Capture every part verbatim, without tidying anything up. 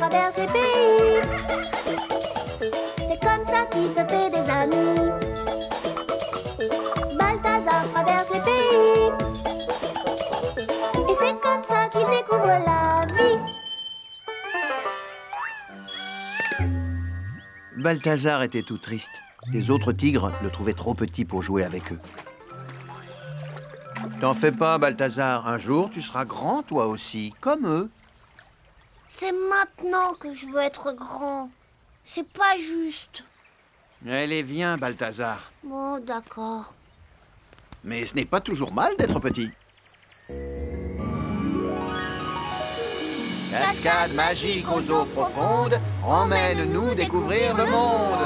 traverse les pays. C'est comme ça qu'il se fait des amis. Balthazar traverse les pays. Et c'est comme ça qu'il découvre la vie. Balthazar était tout triste. Les autres tigres le trouvaient trop petit pour jouer avec eux. T'en fais pas, Balthazar. Un jour, tu seras grand, toi aussi, comme eux. C'est maintenant que je veux être grand. C'est pas juste. Allez, viens, Balthazar. Bon, d'accord. Mais ce n'est pas toujours mal d'être petit. Cascade magique aux eaux profondes, emmène-nous découvrir le monde.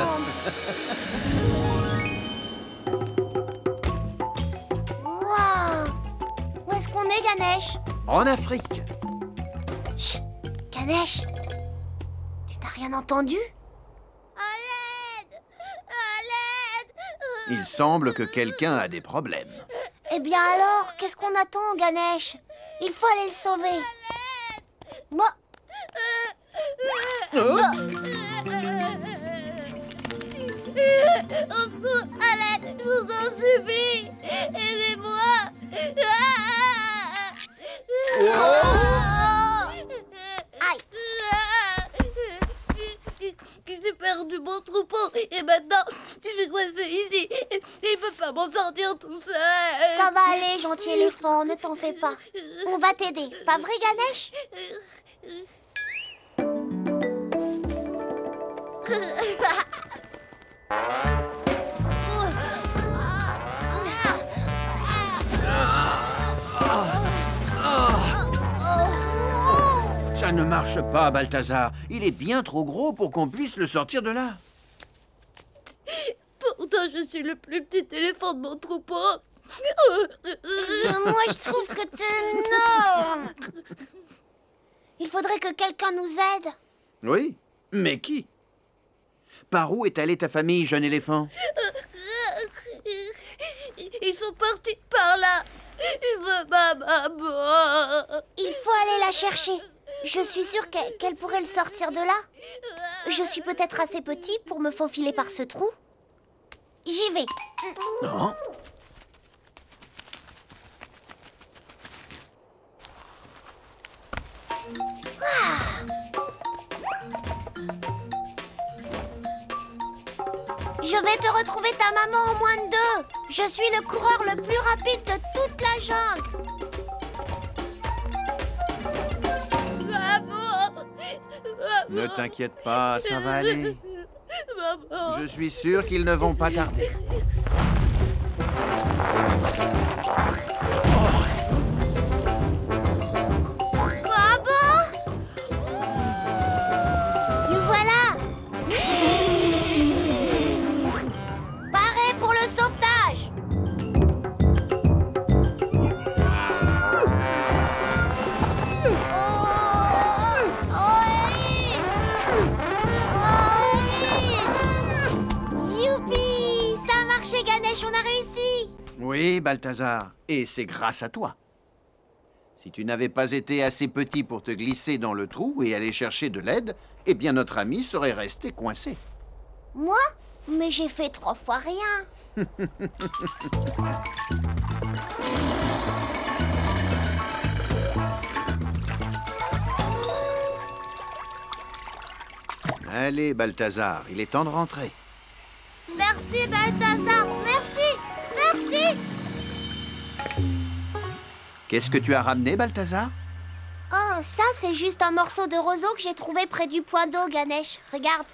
Waouh! Où est-ce qu'on est, Ganesh? En Afrique. Chut! Ganesh! Tu n'as rien entendu? À l'aide! À l'aide! Il semble que quelqu'un a des problèmes. Eh bien alors, qu'est-ce qu'on attend, Ganesh? Il faut aller le sauver. Bon. Oh. Au secours, à l'aide, je vous en supplie. Aidez-moi. Oh. Aïe. J'ai perdu mon troupeau et maintenant je suis coincée ici. Il ne peut pas m'en sortir tout seul. Ça va aller, gentil éléphant, ne t'en fais pas. On va t'aider, pas vrai, Ganesh? Ça ne marche pas, Balthazar. Il est bien trop gros pour qu'on puisse le sortir de là. Pourtant, je suis le plus petit éléphant de mon troupeau. Euh, moi, je trouve que t'es énorme. Il faudrait que quelqu'un nous aide. Oui, mais qui? Par où est allée ta famille, jeune éléphant? Ils sont partis par là. Je veux ma maman. Il faut aller la chercher. Je suis sûre qu'elle qu'elle pourrait le sortir de là. Je suis peut-être assez petit pour me faufiler par ce trou. J'y vais. Non. Je vais te retrouver ta maman en moins de deux. Je suis le coureur le plus rapide de toute la jungle. Maman. Ne t'inquiète pas, ça va aller. Maman. Je suis sûr qu'ils ne vont pas tarder. Maman! Nous voilà! Paré pour le sauvetage! Youpi! Ça a marché, Ganesh, on a réussi! Oui, Balthazar, et c'est grâce à toi. Si tu n'avais pas été assez petit pour te glisser dans le trou et aller chercher de l'aide, eh bien notre ami serait resté coincé. Moi? Mais j'ai fait trois fois rien. Allez, Balthazar, il est temps de rentrer. Merci, Balthazar. Merci. Merci. Qu'est-ce que tu as ramené, Balthazar? Oh, ça, c'est juste un morceau de roseau que j'ai trouvé près du point d'eau, Ganesh. Regarde.